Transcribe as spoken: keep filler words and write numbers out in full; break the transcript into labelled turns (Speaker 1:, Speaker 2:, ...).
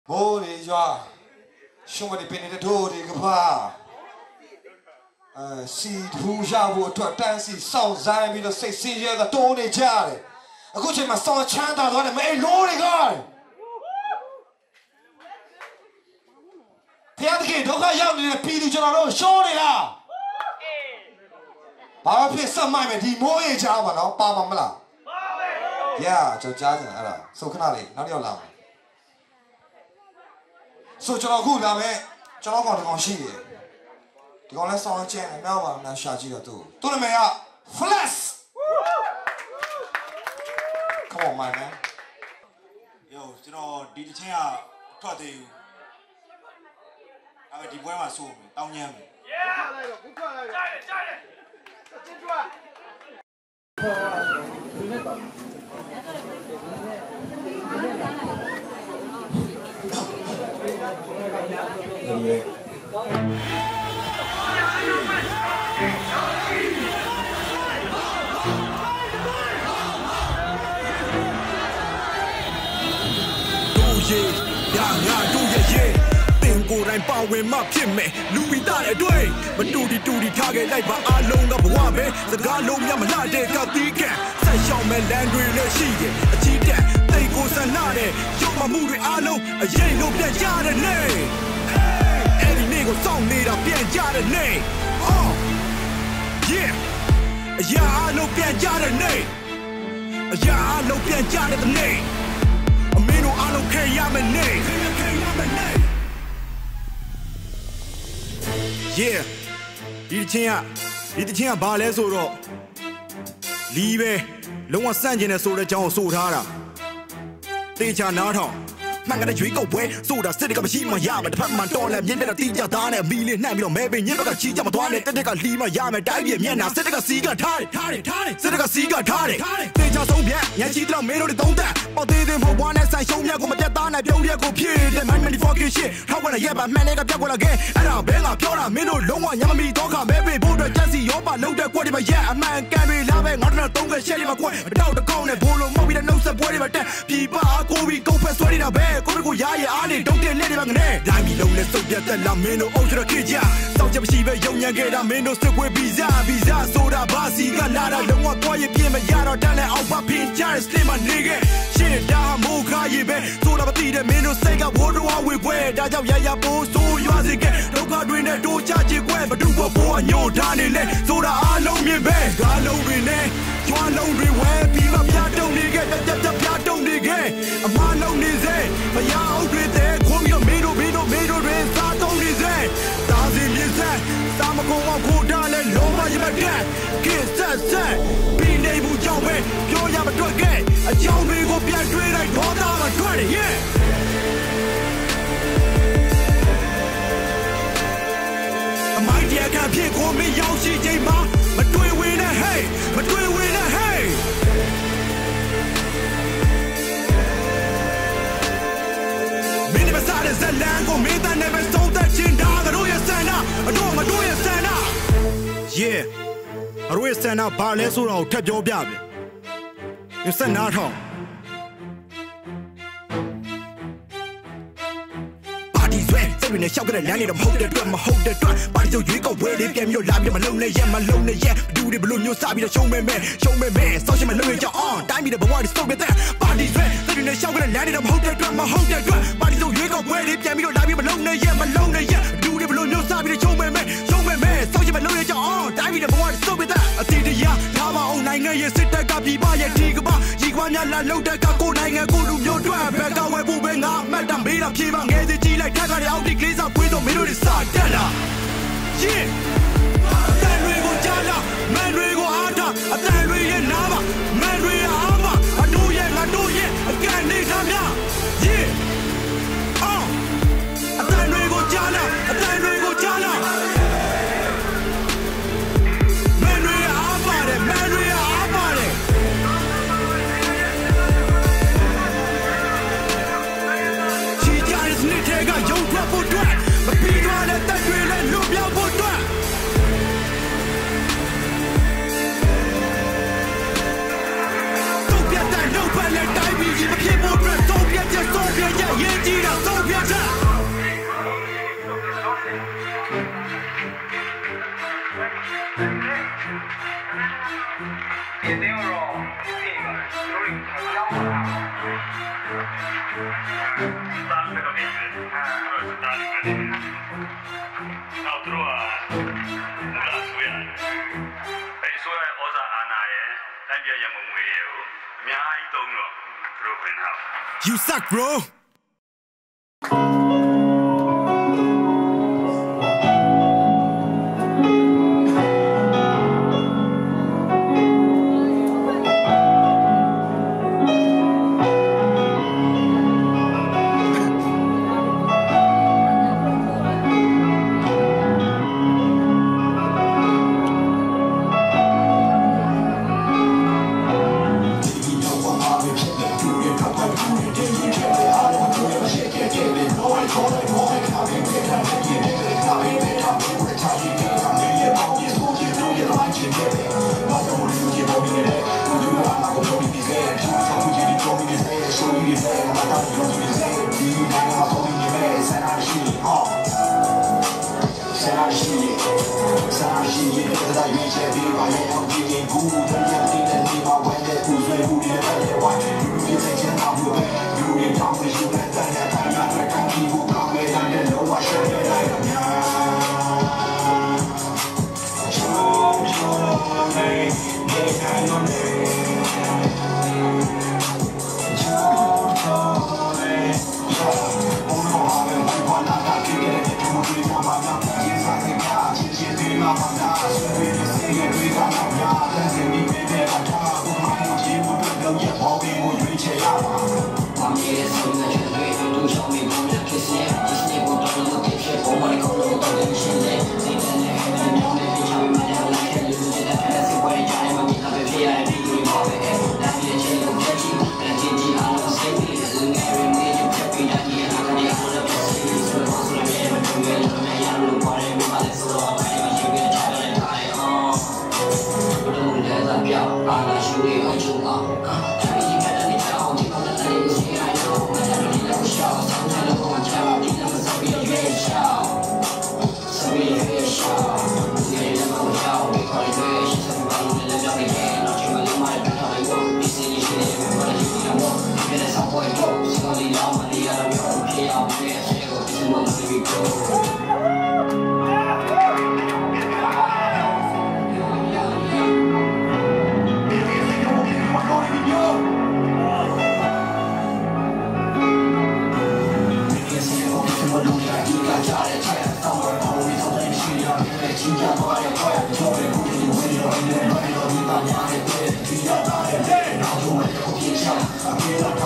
Speaker 1: မိုးတွေရွာရှုံးမတွေပင်နေတဲ့ထိုးတွေကဖာအဲစီထူးရဖို့အတွက်တန်းစီစောင့်ဆိုင်ပြီးတော့စိတ်ဆင်းရဲကတိုးနေကြတယ်အခုချိန်မှာစောင့်ချမ်းသာသွားတယ်မအေးလို့တွေကဖျားတကယ်ဒုက္ခရောက်နေတဲ့ပြည်သူကျွန်တော်တို့ရှေားနေလားဘာဖြစ်စမိုက်မယ်ဒီမိုးရေချားပါနော်ပါပါမလားပါပဲ yeah ကျွန်တော်ကြားချင်အဲ့ဒါစုခဏလေးနောက်တစ်ယောက်လာမယ်ဆိုကျွန်တော်ခုလာမယ်ကျွန်တော်ကောင်တကောင်ရှိတယ်ဒီကောင်လဲဆောင်းချင်တယ်နောက်ပါမလားရှာကြည့်တော့သူသူ့နာမည်က Flexx come on man
Speaker 2: yo ကျွန်တော်ဒီတစ်ချင်းကထွက်သေးဘူးအဲ့ဒီပွဲမှာစိုးမယ်တောင်းညမ်းမယ် yeah လိုက်တော့ဘူးထွက်လိုက်တော့ကြားတယ်ကြားတယ်ချင်းထွက်ကိုယ်တိုင်ပါဝင်မှဖြစ်မယ်လူပိသားရဲ့အတွေ့မတူတီတူတီထားခဲ့လိုက်ပါအားလုံးကဘဝပဲစကားလုံးများမလှတဲ့ကတိကံဆက်ရှောင်မဲ့လမ်းတွေလည်းရှိတယ်အကြီးတက်တိတ်ကိုဆန္ဒတဲ့ရုံမမှုတွေအားလုံးအရင်လိုပြန်ကြတဲ့နေ့အဲ့ဒီနေ့ကိုစောင့်နေတာပြန်ကြတဲ့နေ့ oh yeah အရာအားလုံးပြန်ကြတဲ့နေ့အရာအားလုံးပြန်ကြတဲ့နေ့အမင်းတို့အားလုံးခဲရမယ်နေ့ခဲရမယ်နေ့yeah ဒီချင်းကဒီချင်းကဘာလဲဆိုတော့လီးပဲလုံးဝစန့်ကျင်နေဆိုတဲ့အကြောင်းကိုဆိုထားတာတေချာနားထောင်မှန်ကန်တဲ့ရွေးကောက်ပွဲဆိုတာစစ်တကမရှိမှရမယ်တစ်ဖက်မှတော်လဲမြင်းတဲ့တီးကြသားနဲ့မီလေးနှံ့ပြီးတော့မဲပင်ညင်းဘက်ကချီးကြမသွားနဲ့တက်တက်ကလီးမှရမယ်တိုင်းပြည်မျက်နှာစစ်တကစီးကထားတယ်ထားတယ်ထားတယ်စစ်တကစီးကထားတယ်တေချာဆုံးဖြတ်ညချီတော့မင်းတို့တွေသုံးသက်ပေါ်သေးသေးမဟုတ်ဘွားနဲ့ဆိုင်ရှုံးမြတ်ကိုမတက်သားနဲ့ပြုံးရက်ကိုဖြစ်တယ် man many fucking shit ထောက်ကွက်ရပါမှန်နဲ့ကပြက်ကွက်လာခဲ့အဲ့ဒါဘဲကပြောတာမင်းတို့လုံးဝညမမီတော့ခမဲပေးဖို့အတွက်ချက်စီရောပါလုံးတဲ့ကွက်တွေမှာရက်အမှန်ကန်တွေလာပဲငါတို့တော့သုံးခွက်ရှက်တွေမှာကွက်အတော့တကောင်းနဲ့ဘိုးလုံးမောက်ပြီးတဲ့နှုတ်ဆက်ပွဲတွေမှာတက်ပြည်ပါကိုပြီးကုတ်ဖက်ဆွဲနေတာပဲကိုတို့ကိုရရအားနေတုံးတဲ့လက်တွေမှာငနေတိုင်းပြည်လုံးနဲ့စုပ်ပြတ်သက်လာမင်းတို့အုပ်ချရခေကြစောင့်ချက်မရှိပဲယုံညံခဲ့တာမင်းတို့စစ်ပွဲဗီဇဗီဇဆိုတာဘာစီကလာတာလုံးဝသွားရပြင်းမရတော့တန်းလဲအောက်ပါဖင်ချစတင်မနေခဲ့ရှင်းတာမိုးခါရေးပဲဆိုတာမသိတဲ့မင်းတို့စိတ်ကဝိုးတော်ဝေပွဲဒါကြောင့်ရရပိုးဆိုးရွာစေခဲ့ဒုက္ခတွေနဲ့တိုးချချစ်ခွဲဘဒုဘဘိုးအညို့ထားနေလဲဆိုတာအားလုံးမြင်ပဲကားလုံးတွေနဲ့ကျွမ်းလုံးတွေဝဲပြီးမှပြတုံနေခဲ့ပြပြပြတုံနေခဲ့အမလုံးနေစေမရအောင်တွေတဲ့ခွန်ပြီးမင်းတို့မင်းတို့မင်းတို့တွေစားတုံးနေစေတာစီမြင့်ဆက်စာမကုံအောင်ခိုးထားလဲလုံးမရမတဲ့ကစ်ဆက်ဆက်ပြီးနေမှုကြောင့်ပဲပြောရမတွေ့ခဲ့အကြောင်းတွေကိုပြန်တွေးလိုက်ဒေါသမတွေ့တယ် yeahအမိုက်တရကဖြစ်ကိုမင်းရောက်ရှိချိန်မှာမတွေ့ဝင်နဲ့ hey မတွေ့ဝင်နဲ့ heyမင်းမစားတဲ့ဇလန်ကိုမင်းတန်နဲ့ပဲစုံသက်ချင်းဒါကတော့ရဆန္ဒအတော့မတို့ရဆန္ဒ yeah အရိုးရဆန္ဒဘာလဲဆိုတော့ထပ်ပြောပြပြီရဆန္ဒထောင်းတွေနဲ့ရှောက်ကြတဲ့လမ်းတွေတော့မဟုတ်တဲ့အတွက်မဟုတ်တဲ့အတွက်ပါတီဆိုရွေးကောက်ပွဲလေးပြန်ပြီးတော့လာပြီးတော့မလုံးနဲ့ရက်မလုံးနဲ့ရက်ဒူတွေဘလို့မျိုးစားပြီးတော့ရှုံးမဲမဲရှုံးမဲမဲဆောက်ရှင်မလုံးရကြအောင်တိုင်းပြီးတဲ့ဘဝတွေစုပ်ပြတဲ့ပါတီဆွဲတွေနဲ့ရှောက်ကြတဲ့လမ်းတွေတော့မဟုတ်တဲ့အတွက်မဟုတ်တဲ့အတွက်ပါတီဆိုရွေးကောက်ပွဲလေးပြန်ပြီးတော့လာပြီးမလုံးနဲ့ရက်မလုံးနဲ့ရက်ဒူတွေဘလို့မျိုးစားပြီးတော့ရှုံးမဲမဲရှုံးမဲမဲဆောက်ရှင်မလုံးရကြအောင်တိုင်းပြီးတဲ့ဘဝတွေစုပ်ပြတဲ့အတီတရားထားပါအောင်နိုင်ငံရဲ့စစ်တပ်ကပြည်ပရဲ့ဒီကမရီကွာများလာလုံးတဲ့ကကိုနိုင်ငံကိုလူမျိုးတွေဘက်ကဝဲဖို့ပဲငါမှတ်တာမေးတာဖြေပါငယ်စီကြီးလိုက်ထက်ကတဲ့အောက်ဒီကလေးစားပွေးတော့မင်းတို့တွေစားတက်လာ yeah အတန်တွေကိုကြားလာမန်တွေကိုအားထားအတန်တွေရဲ့နားပါမန်တွေအားပါအတို့ရဲ့ငါတို့ရဲ့အကန်နေသားများ yeah အော်အတန်တွေကိုကြားလာအတန်တွေကိုကြားလာမန်တွေအားပါတယ်မန်တွေအားပါတယ်ချီကြတဲ့စနစ်တွေကရုပ်ထွက်ဖို့အတွက်မပြီးသွားတဲ့တက်တွေနဲ့လွတ်မြောက်ဖို့အတွက်သုတ်ပြတ်တဲ့နှုတ်ဖက်နဲ့တိုင်းပြည်ကြီးမဖြစ်ဖို့အတွက်သုတ်ပြတ်တဲ့သုတ်ပြတ်ရဲ့ရေးကြည့်တာသုတ်ပြတ် You suck, bro.
Speaker 3: Yeah.